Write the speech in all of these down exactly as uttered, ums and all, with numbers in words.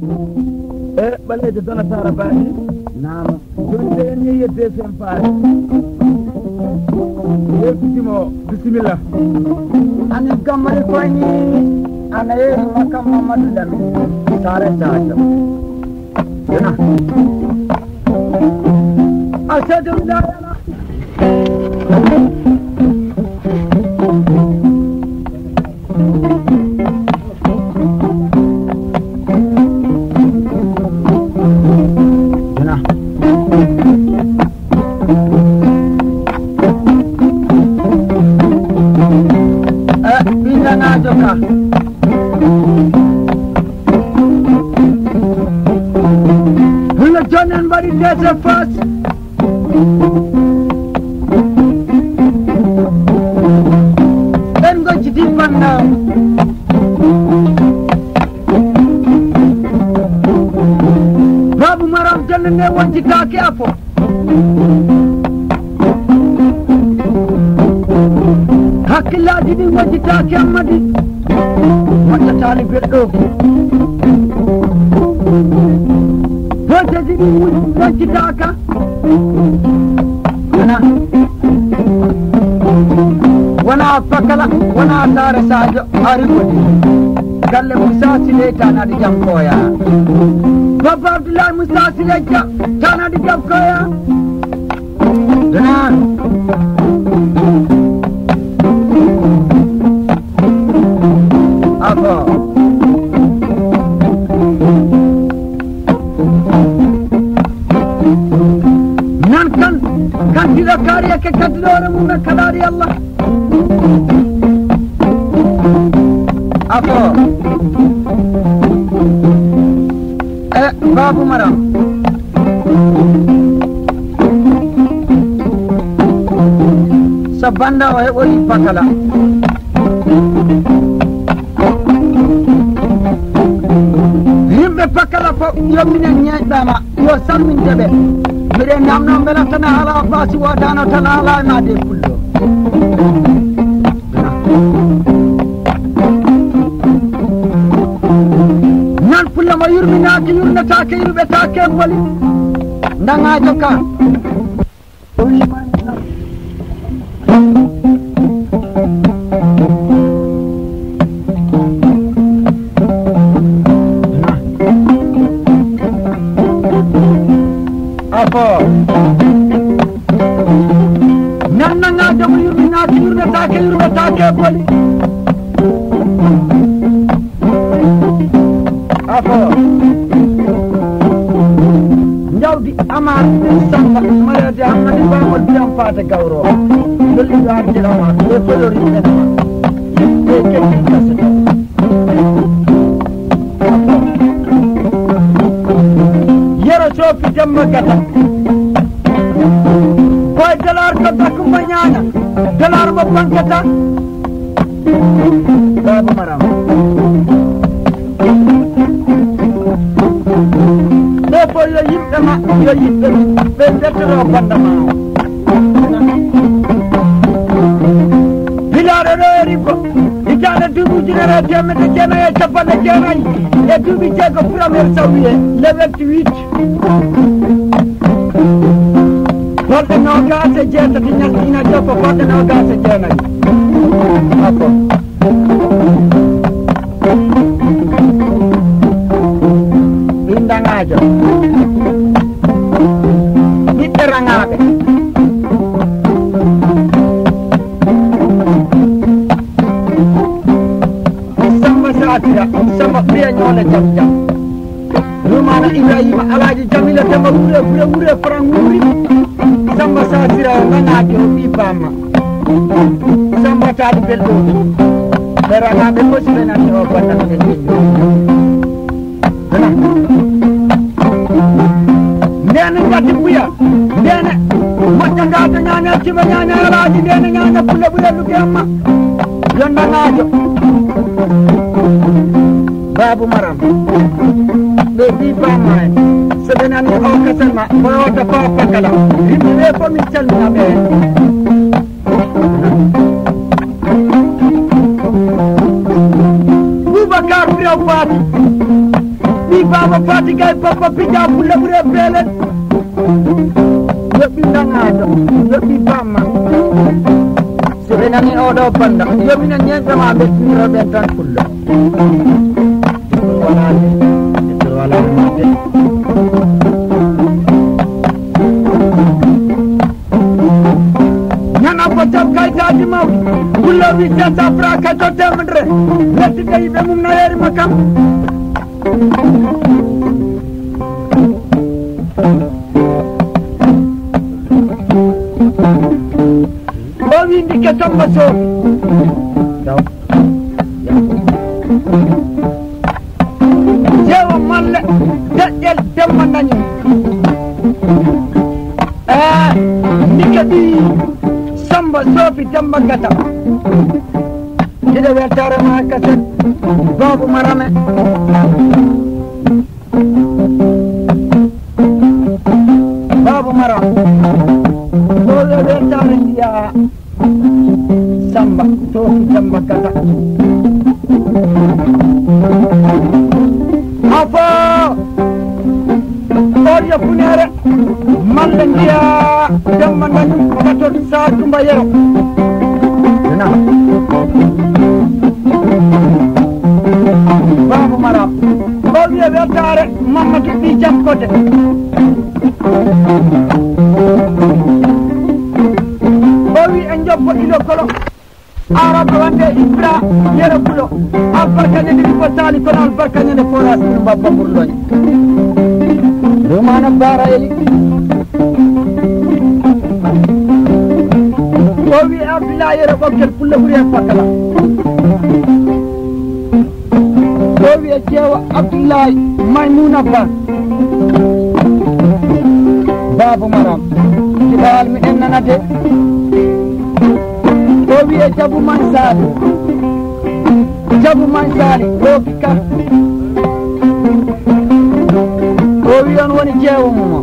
e ɓaleede dona sara baɗi nama joni de en yeeyi e deuxiéme page yeftimo bisimilla ani gammari koyni ana yeeri makka mamadou lami sare sadio jona asadum dayana That's a first. Then go to deep one now. Babu Maram telling me what you got careful. Hakila didn't want to talk your money. What the Tali bit of. What does it mean? What you talk? Wana pakala, wana tara sajo, arikodi. Galle musasi leta na di jamkoya. Baba Abdullah musasi leta, tana di jamkoya. Dana. Apa? Nankan, kan tidak karya ke kadlora muna kadari Allah. Apa? Eh, Babu Maram. Sabanda wae oi pakala. Himbe pakala ko yomina nyadama yo sammin debe. Mire nam nam bela tana ala basi wa dana tana ala na de kullo. Nan pulla ma yurmi na ki yurna ta ke yurbe ta ke wali. Ndanga joka. Apa? Nanna nga jamu yurmi na ki yurna ta ke yurbe ta ke wali. Apa? Njawdi amar samba marade amadi bamol biam fata gawro dolli do arde ama e folori nenama e ketti kasata yero sofi jamma gata boy dalar ko takuma nyana dalar mo pankata Babu Maram Lepo yo yimɓe ma yo yimɓe ɓe dettoro banda ma hilaare ɗoori ko hitaande duuɓi ujunere temedde jeenayi e capanɗe jeenayi e duuɓi jeego premier sawiye le vingt-huit golɗe nogas e jeetati ñalɗina jokko golɗe nogas e jeenayi ako Indangajo ɓiɓɓe rangaɓe Samba Satira Samba ɓiya ñoole jam jam Rumana Ibrahima Alaji Jamila tema wure wure wure Franc wuri Samba Satira nganajo ɓi bamma Samba taɗi belɗo ɓe rangaɓe fosi ɓe nanni o bannanɓe leño Ndene ngati buya ndene moƴƴa ngata ñane cima ñane alaji ndene ñane pule buya lugemma yonda ngajo Babu Maram ɓe bi bamma en soɓe nani o kasalma ɓoyota ko pakala yimɓe ɓe fo min calmina ɓe Boubacar Biraw Fati yoɓɓi baba fatiga e papa pija pulle ɓuure beelen yoɓɓi dangaɗo yoɓɓi bamma so ɓe nani oɗo banda yomina ñentama ɓettiniro ɓen tan pulle walade etor walade mabɓe nana ko tab kaytaji mawɗi pulle wi tenta fra kayto temedre lettiga yiɓe mum nayerima kam o wi ndike Samba Soofi jeewa malle deƴƴel demma dañum e ndike ɗi Samba Soofi Demba Gata jiɗe weltare ma kaset Babou Marame Babou Marame ɗoɗo weltare ndiya Samba Soofi Demba Gata afo oɗo funere malle ndiya demma dañum gatot sa tumba yero na Babou Marame o wiye weltare Mamadou Bi Jankote o wi en jobbo ilo kolo arabe wande ibra yere bulo albarkañe nde ko sali kono albarkañe nde foras ɗum babba ɓurloñe rumana bara eli o wi abdoulaye yere ɓogguel pulle ɓuuri hen fakala o wi e jeewa abdoulaye Maymouna Ba Babou Marame jiɗawal mi en nanade o wiye Jabu Man Sali Jabu Man Sali ɗooki kam o wi on woni jeewo mumo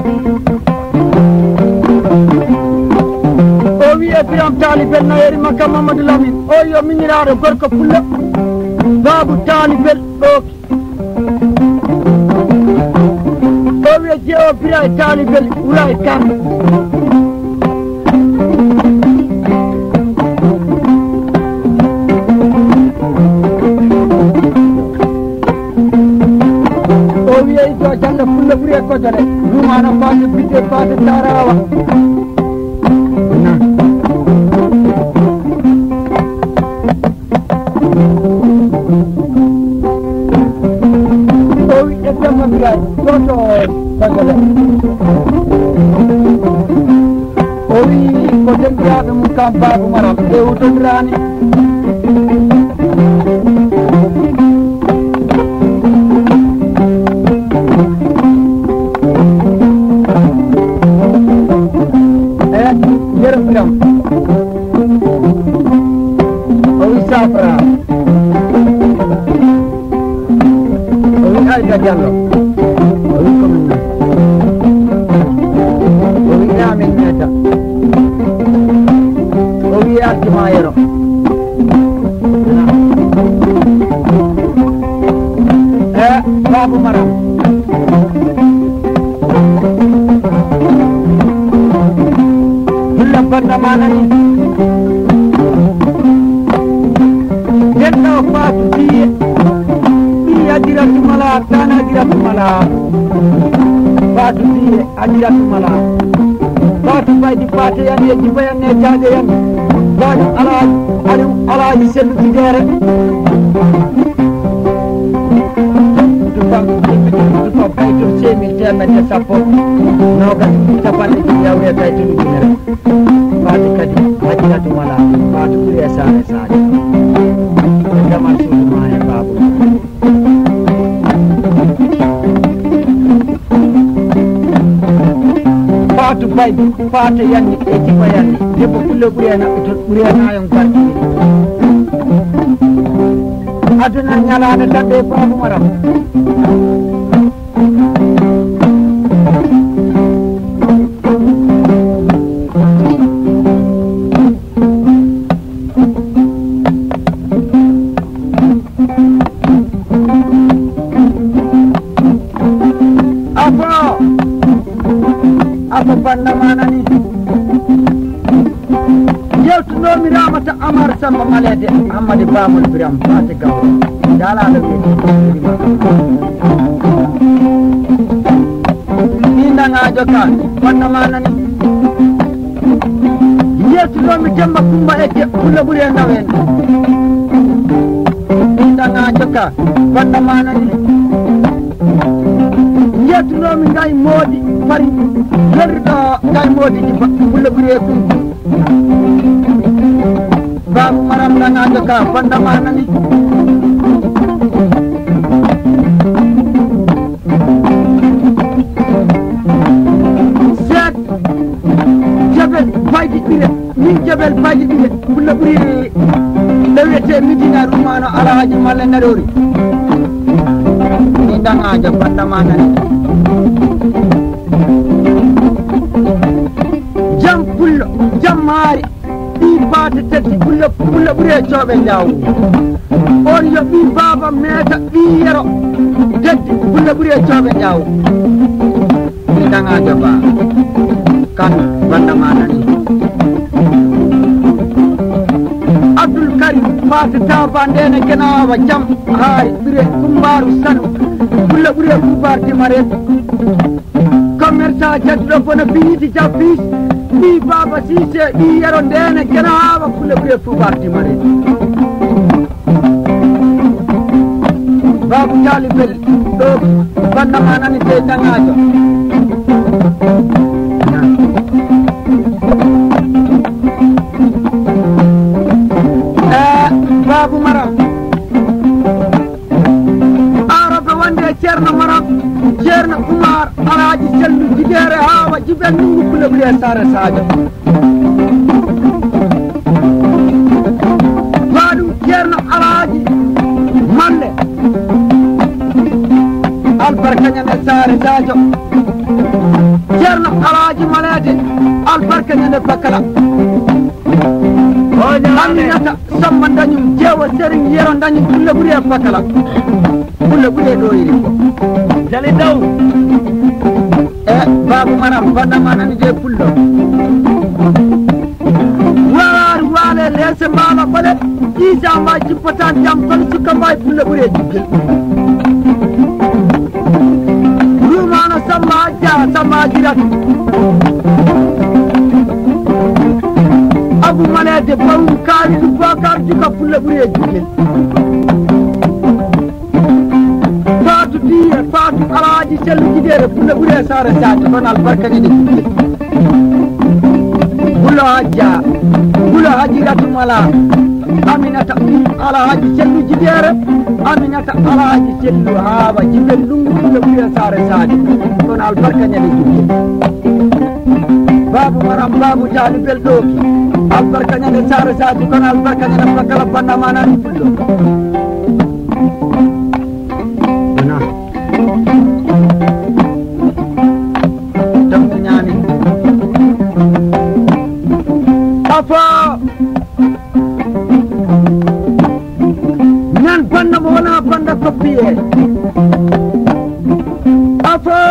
o wiye Biram Talibel nayeri makka Mamadou Lamine o yo miñiraɗo gorko pulla Babou Talibel ɗooki o wiye jeewo Bira e Talibel wula e kamɓe jalla fulla ɓuuri e kojole rumano fate bidde fate tarawa o wi e demma biray toto kojole o wi ko dendiraɓe mum kam Babou Marame ɓe wutodirani Biram o wi Safra o wi Aïda Diallo o wi commune o wi Amin Meta o wi Altima Yero e Babou Marame banda manani denno Fatou Diye ɗi adiratu mala tan adiratu mala Fatou Diye adiratu mala Fatou Baydi Pate yan e jiba yan e jade yan gaɗi alaji aliou alaji sellutidere tufa baytum semil temedde sappo nogas capanɗe ɗiɗi yawre baytum ujunere Fatou kadi hajjiratu mala Fatou ɓuuri e sare sare e jamal suudu ma e Babou Fatou Baydi Fatou yanni e jiba yanni debbo pulle ɓuuri e naɓɓito ɓuuri e nayon gartiri aduna ñalade daɗɗe e Babou Marame samba malede amadi bamul biram fati gawo dala da be inda nga joka wonna manani yetu lo mi jamba kumba eke kula buri ndawen inda nga joka wonna manani yetu lo mi ngai modi fari yerdo ngai modi di kula buri kum babu maram nga joka wonna manani faji dire min jabel faji dire bulla buri lewete midina rumano alhaji malle narori ni danga ja banda manani jam pullo jam mari bi baata teddi bulla bulla buri jobe ndaw on yo bi baba meta bi yero teddi bulla buri jobe ndaw ni danga ja ba kan banda manani Abdul Karim Fatita bandene kenawa jam hay bire kumbaru sanu bulla bure kumbar di mare commerçant jaddo bona biniti jabis bi baba sise bi yaro dene kenawa bulla bure kumbar di mare babu talibel do banda manani te dangajo babu maram araba wande cerno maram cerno umar alaaji sellu jigere hawa jibel nungu kula bule sare sadio badu cerno alaaji malle albarkanya ne sare sadio cerno alaaji malade albarkanya ne bakala aminata samba dañum jewa sering yero dañum bulle buri bakala bulle buri do yiri ko jali daw e babu maram banda manani je pullo war wale lese mala bale isa ma jipatan jam kon suka may bulle buri jigel rumana sama ja sama jirat abu malade bawu kali du bakar juka pulle buri jigel fatu diye fatu alaaji selu jidere pulle buri sare saati kon albarkani de jigel bulo hajja bulo hajiratu mala aminata alaaji selu jidere aminata alaaji selu haaba jibel lungu pulle buri sare saati kon albarkani de jigel babu maram babu talibel doki albarkanya de sare saati kon albarkanya de bakala banda manani pullo na dam nyani afa nyan banda mo wala banda kopiye afa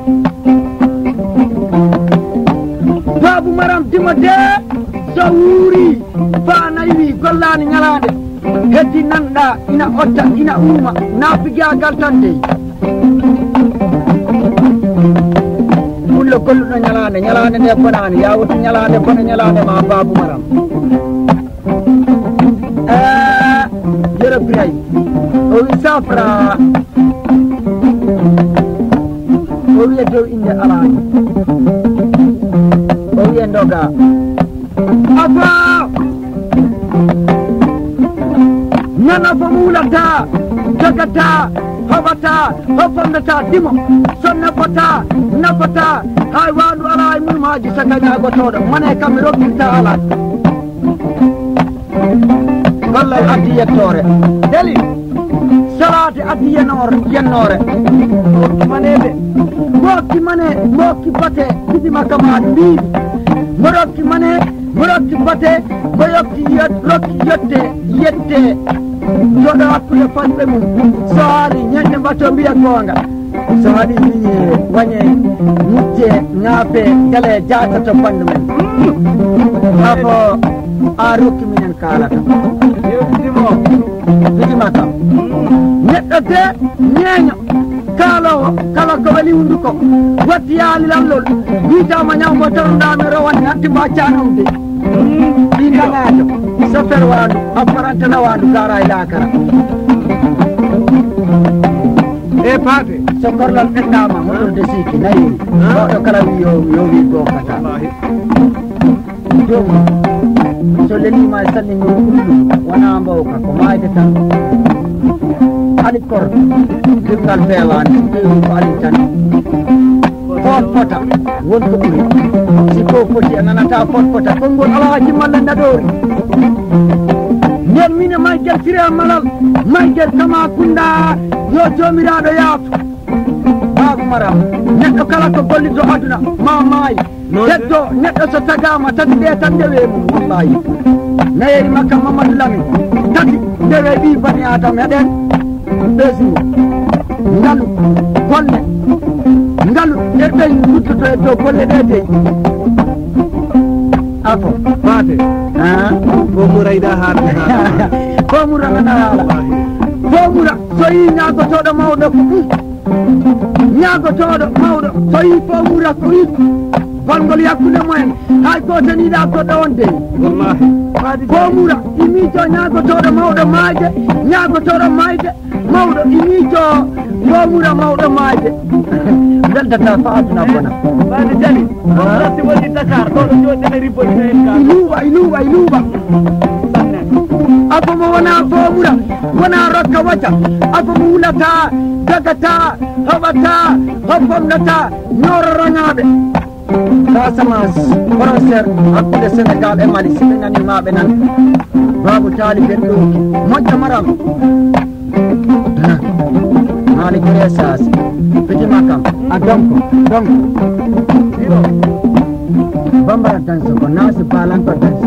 babu maram dimade sawuri bana wi gollani nyalande heddi nanda ina otta ina uma nafiga galtande mullo gollu na nyalande nyalande ne bonani yawutu nyalande bono nyalande ma babu maram eh yere bray o wi safra o wi do inde alaani o wi ndoga apa nana famulata jagata habata hafandata dimo sonna pata napata hay wandu ala mun maji sakanya gotodo mane kam rokinta ala wallahi adiya tore deli salati adiya nor yennore manede bokki mane bokki pate bidi makama bi morokki mane morokki pate boyokki yet rokki yette yette jodo akule fanbe mum sali nyande mbato biya gonga sali ni wanye mutte ngape kale jata to fandu men afo a rokki minen kalata yo dimo bidimata neɗɗo de ñeeño kaalowo kala ko weli hunduko watti yaali lallol wiitama ñambo tawndami rowani hatti mba canomde ɗi dagajo sofere wandu apparantena wandu gara e lakara e paate so korlal ɓeddama moɗorde siki nayi oɗo kala wi yo yo wi gokata jomum so lelima e sallingo kullu wona mbawka ko mayde tan ali kor dirngal fewani so tawi ko ali tan fot fota wonko ɓuuri si ko foti a nanata fot fota konngol alaji malla naɗori nden mine Michael Siré Malal Michael Kama Kunda yo jomiraɗo yaatu Babou Maram neɗɗo kala ko gollito aduna ma maayi heddo neɗɗo so tagama tati ɗe tan ndewe mum wallahi nayeri makka Mamadou Lamine tati ndewe ɓi bani adama heɗen ɓesni ngalu golle ngalu e ɓey guddoto e dow golle ɗe dey afo paate fomura ida haala fomura nana haala fomura so yi ñagotoɗo mawɗo ko ñagotoɗo mawɗo so yi fomura ko yi bangol yakkude mumen hay goto niɗa goɗɗo on dey wallahi fomura imijo ñagotoɗo mawɗo maayde ñagotoɗo maayde mawɗo imijo fomura mawɗo maayde beldata fa aduna bona paate jani rasti woni Dakar ɗo ɗo joɗɗene ribbodina en ka iluuɓa iluuɓa iluuɓa afo mo wona fomura wona rokka waca afo mo wulata dagata hoɓata hoppomnata ñooro raŋaɓe Casamance frontiére hakkude Sénégal e Mali siɓe nani maɓe nan Babou Tali ɓen ɗoki moƴƴo maram Mali Gure Sas fitima kam a donko donko bambara danso ko naasi balanko danso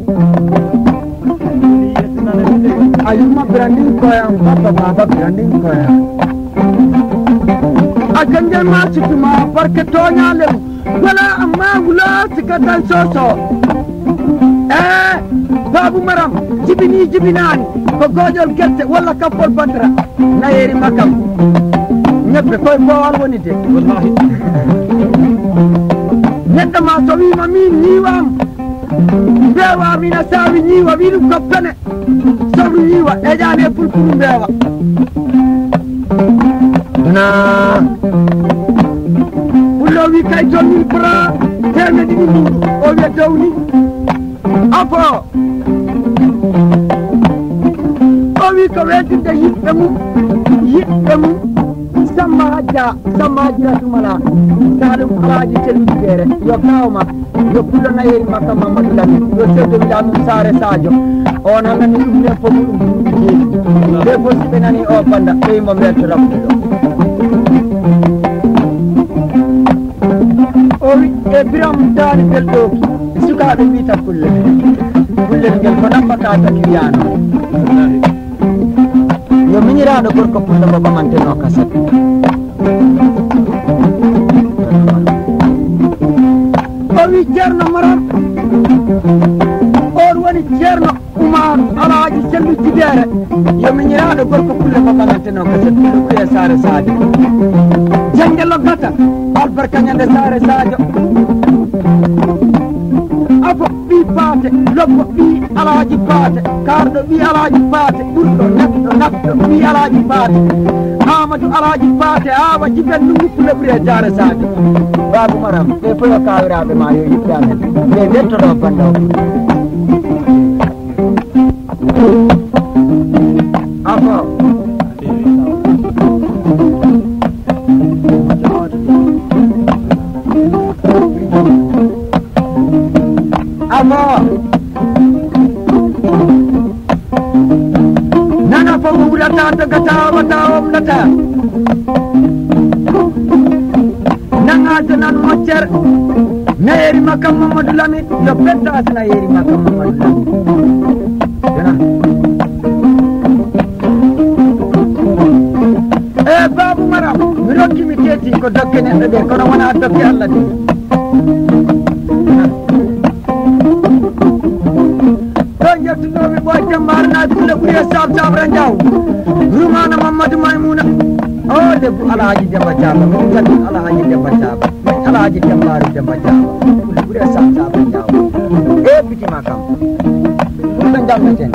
ayuma branding koyam papa baba branding koyam a ganjel ma sutuma barke toñalem wala amma wula sika tan soso eh Babou Maram jibini jibinani ko gojol gerte walla kappol bantara nayeri makam ñebbe koye bowal woni de wallahi neɗɗo ma so wima min ñiwam mbewa mina sawi ñiwa wiɗum ko pene sowru ñiwa eƴani e pulpulu mbewa na pullo wi kay ton mille franc temedde ɗiɗi muɗum o wiya downi afo o wi ko weddinde yiɓɓe mum yiɓɓe mum Samba Hadja Samba Hadjiratumala taɗum alaji telluɗere yo kawma yo pullo nayeri makka Mamadou Lamine yo chef de village mum Sare Sadio on anani ɗum ne fof ɗum jeeɗi ɓe fof siɓe nani o banda ɓeymo mbelto rabde ɗo o wi e biram daani belɗoki sukaɓe wita pulle pullel ngel ko nabbata taki wiyano yo miñiraɗo gorko pulle ko ɓamanteno kaset o wi ceerno Maram on woni ceerno Oumar Alaji Sellu Jibere yo miñiraɗo gorko pulle ko ɓamanteno kaset pulle ɓuye Sare Sadio jangge loggata albarka ñande Sare Sadio afo ɓi paate lobbo ɓi alaji paate karɗo ɓi alaji paate ɓurɗo neɗɗo nafɗo ɓi alaji paate Amadou alaji paate awa jiben ɗum wuppule ɓuuri e Sare Sadio Babou Maram ɓe fof yo kawiraɓe ma yo yiɓɓe amen ɓe dettoɗo banda o afo afo nana fo wulata dogata wata omnata nangajo nan moccer nayeri makka Mamadou Lamine yo pentas nayeri makka Mamadou Lamine e Babou Maram mi rokkimi teeti ko dokke neɗɗo de kono wona dokke Allah de ɗo kettunoɓe ɓoy jammarnaɓe ɓulle ɓuuri sab sabra jaw rumana mamadou maymouna o debbo alhaji demba diaba min gandi alhaji demba diaba min alhaji dembaru demba diaba ɓulle ɓuuri sab sabra jaw e bitima kam ɓe jammeten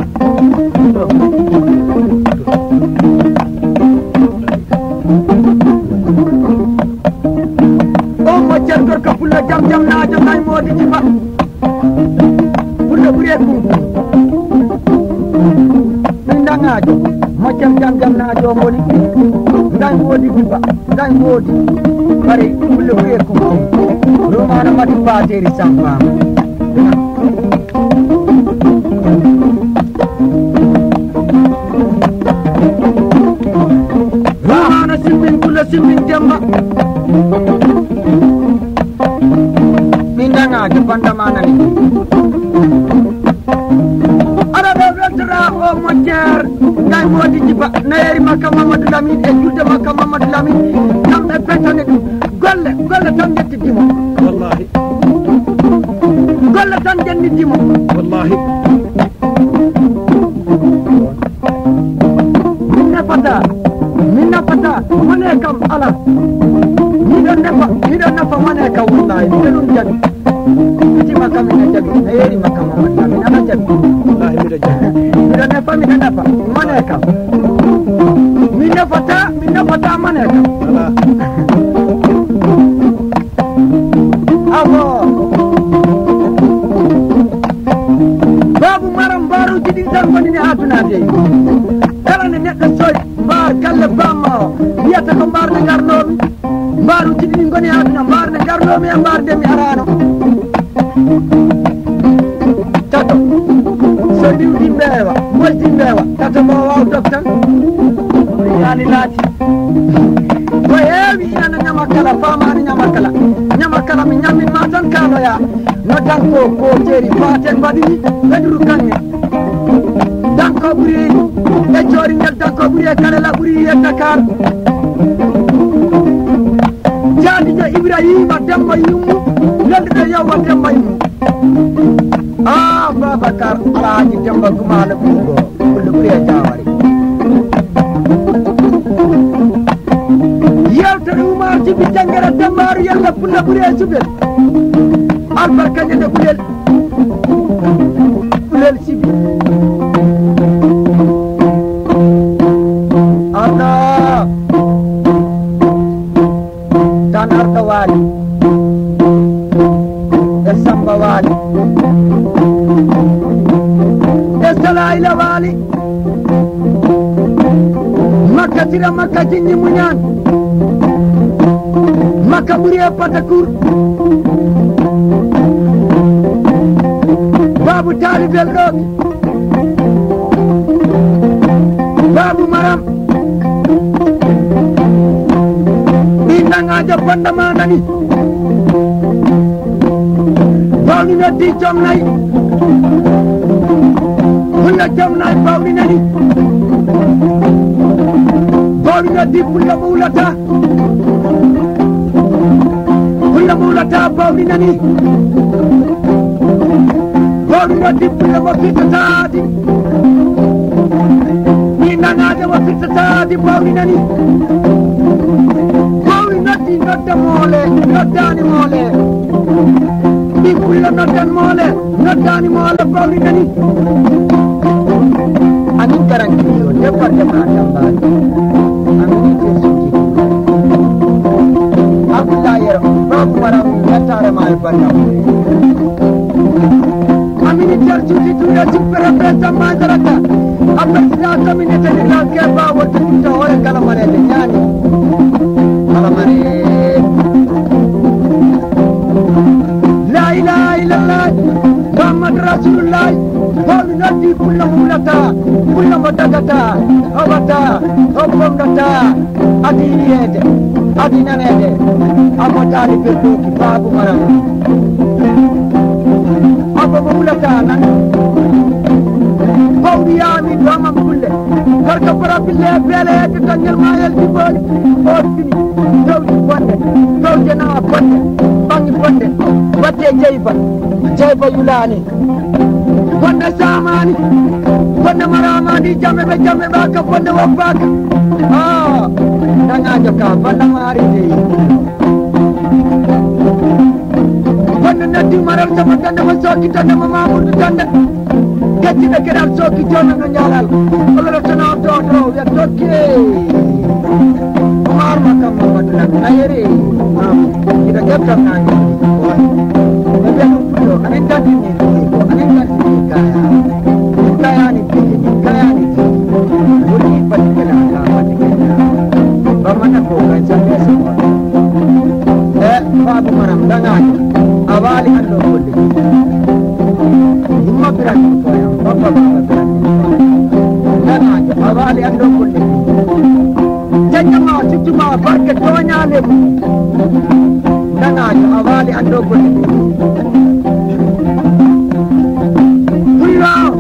o moccer gorko pulla jam jam najo nay modi jiba pulla ɓuuri kum min dangajo moccer jam jam najo moni nday modi jiba nday modi bari pulla ɓuuri kum romana mati bateri sampama romana simmin pulla simmin demba mindangajo bandamanani aɗa ɗo weltora o moƴƴer gay modi jiba nayeri makka mamadou lamine e julde makka mamadou lamine kamɓe petane ɗum golle golle tan jettidimo wallahi golle tan jennidimo wallahi min nefata min nefata mone kam ala miɗon nefa miɗon nefa mane kam wallahi miɗo ɗum jaɓi itima kam ina jaɓi a yeeri makka mamadou lamine ana jaɓi wallahi miɗo jaɓi miɗo nefa miɗo nefa mane kam mi nefata mi nefata mane kam abo babu maram mbaruji ɗin tan gonini adunade kala ne neɗɗo soy mbar galle bamma o wiyata ko mbarde garnomi mbaruji ɗin goni aduna mbarde garnomi e mbardemi arano tato so ɗiwdi mbeewa molti mbeewa tato mo waw dog tan yani laati ko heewi inana ñama kala famani ñama kala ñama kala mi ñamminma tan kaloya no danko ko jeeri faten mbaɗini ɓeɗuru kange danko ɓuuri e joori ngel danko ɓuuri e kalela ɓuuri e dakar jaadijo ibrahima demba yummu lelɗuɗo yewwa demba yummu a babacar alhaji demba gumala ɓuuɗo ɓulle ɓuuri e jawari yewtere umar jibi jangere dembaru yella pulle ɓuuri e subel albarkañe nde ɓulel ɓulel sibi allah tan arɗo waali e samba waali e salayla waali makka tira makka jinñi muñan makka ɓuuri e patakour babu talibel ɗoki babu maram ɗinɗangajo bandama nani bawni noddi joom nayi pulla joom nayi bawni nani bawni noddi pulla ɓuulata pulla ɓuulata bawni nani bawni noddi pulla mo firtatadi ɗinɗangajo mo firtatadi bawni nani noddi nodda moole noddani moole ɗin pulla noddan moole noddani moole bawni nani amin garantiyo debborde ma dambani amin jesuji abdoulla yero babu maram yettarema e bannam amini jarjuti tuya jippere président majarata a président communauté rural ke bawol tuta hore kala manede ñaani alamare la ilaha illallah muhammad rasulullah bawni noddi pulla mo wulata pulla mo dagata o wata o bongata adi yiyede adi nanede amo taali berɗoki babu maram abo mo wulata nan bawni yaami domam pulle gorko probille beele hedde dañel mayel jibboni o fini dowdi bonde dowde nawa bonde bangi bonde watte jeyba jeyba yulani bonde samani bonde maramadi jamme be jamme baka bonde wabaka ah dangajo ka bonde mari de bonde nadi maral sama tande ma soki tande ma mamudu tande ketti be keral soki jono no nyalal wala tana do do ya tokke mar makam madula ayere am ida jabta nani be no pulo anen tadi ni ko anen tadi kaya kaya ni kaya ni budi patikala ka patikala bamana ko kan sampai semua eh babu maram dangan awali ando boleh himma berat ko ya bapa bapa berat dangan awali ando boleh jajama cuma barke tonya lebu dangan awali ando boleh pulau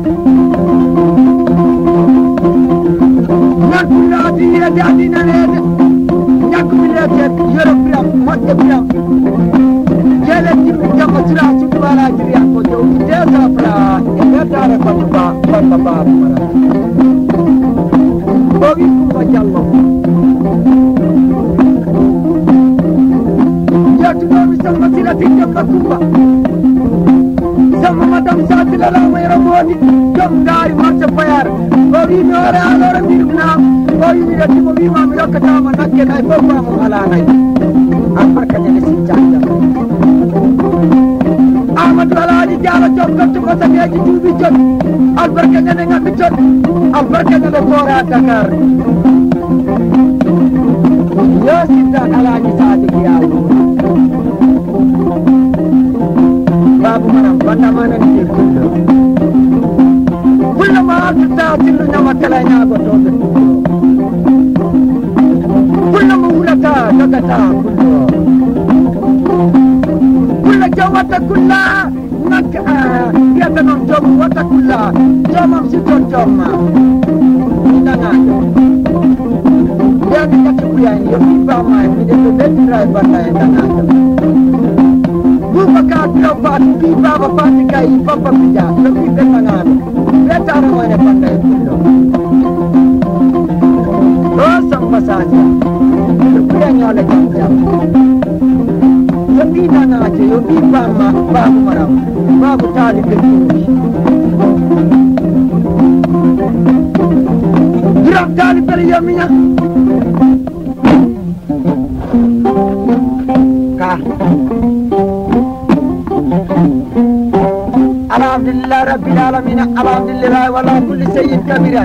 nak pulau dia jadi nane nyak pulau dia yoro pulau mode pulau jele tim jam sira cubala jiri ko jo desa pulau dia dara ko ba ko ba mara bogi ko jallo ya tu no sama sila tim ko ba sama madam satila la may ramoni jom dari marcha payar bogi no ara alora dirna bogi mi dati mo bima mi rakata ma nakke nay baba mo ala nay amar ka jene si janda amad alaji jala jom ko ko sa ngeji jubi jot albar ka jene ngam jot albar ka jene bora Dakar yo sidda alaji saadi yawo babu maram banda mana ni kullu kullu ma ta tilu nyama kala nyago to kullu ma ulata dagata kullu kullu jawata kullu nak ya tanon jom wata kullu jomam si ton jomma ndanga ya ni katuya ni yo ba ma mi de de try banda ndanga Bubakar Trapat, Biba Bapatika, Papa Pija, the people Mangan, let our money from the window. Rosam Massaja, the Piano Legend. The Pita Naji, you be Bama, Babu Maram, Babu Tali Pitush. Drop Tali Periamina. Ka. Alhamdulillah Rabbil Alamin, Alhamdulillah wala kulli sayyid kabiran.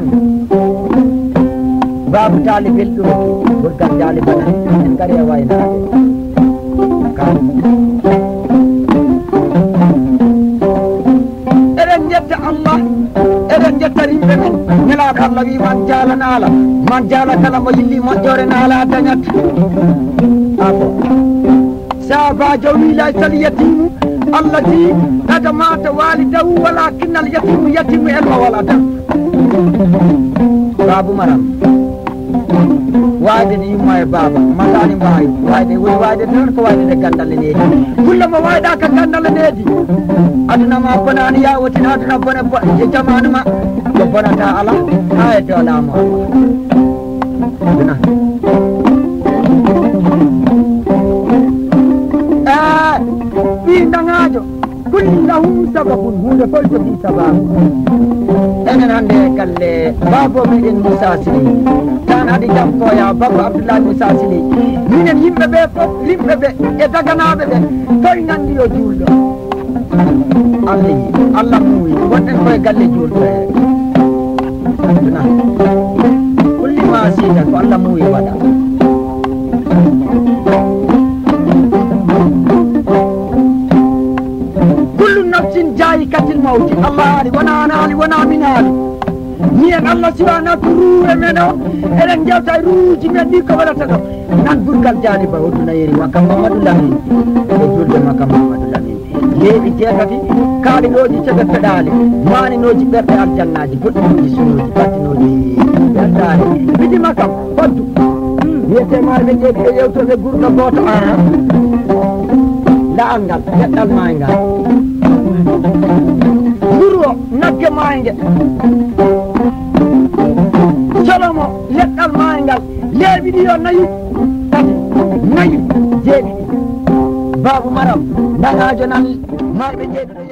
Babu talib itu burkan jalibanan karya waina. Eren jetta Allah, eren jetta rimben. Nyala Allah wi man jalan ala, man jala kala mo yilli mo jore ala danyat. Apo. Saba jawi la saliyatimu التي قد مات والده ولكن اليتيم يتيم علم ولده بابو مرام وايد دي ما بابا مالاني باي وايد وي وايد نون كو وايد غاندال ني كلما وايد كا غاندال نيدي ادنا ما بناني يا وتنا ادنا بن جمان ما بنا تعالى هاي دولا ما ادنا اه بينداناجو كلهم سبب هو فوج في سبب انا عندي قال بابو من مساسلي كان هذه جنبه يا بابا عبد الله مساسلي من يمبه به يمبه به اتغنا به توي ناندي يجول الله الله موي ودن كوي قال يجول كل ما سيده الله موي ودا كل نفس جائكة الموت الله علي وانا انا علي وانا من علي مين الله سبحانه روح منه ارن جاوتا روح من دي كبرة تدو نان برقل جانب ودنا يري وكم محمد الله يجول دم وكم محمد الله يبي جاكتي كالي نوجي شبك دالي ماني نوجي برد الجنة جي كل نوجي سنوجي باتي نوجي بردالي بدي مكم فدو يتي مار بجي يوتو في برقل بوت آنا لا انغال يتال ما انغال guru ko nagge maynge solomo leɗɗal mayngal leeɓi ɗi yo nayi tati nayi jeeɗiɗi babu maram dañajo nan mayɓe jeeɗiɗo